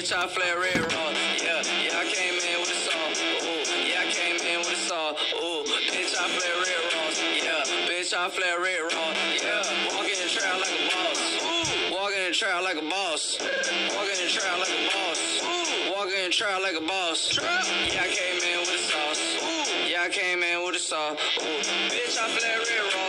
bitch, I flare red raw. Yeah, yeah, I came in with a song. Ooh, yeah, I came in with a song. Ooh, bitch, I flare red raw. Yeah, bitch, I flare red raw. Yeah, walk in the trap like a boss. Ooh, walk in the trap like a boss. Walk in the trap like a boss. Ooh, walk in the trap like a boss. Trap. Yeah, I came in with a sauce. Ooh, yeah, I came in with a sauce. Ooh, bitch, I flare red raw.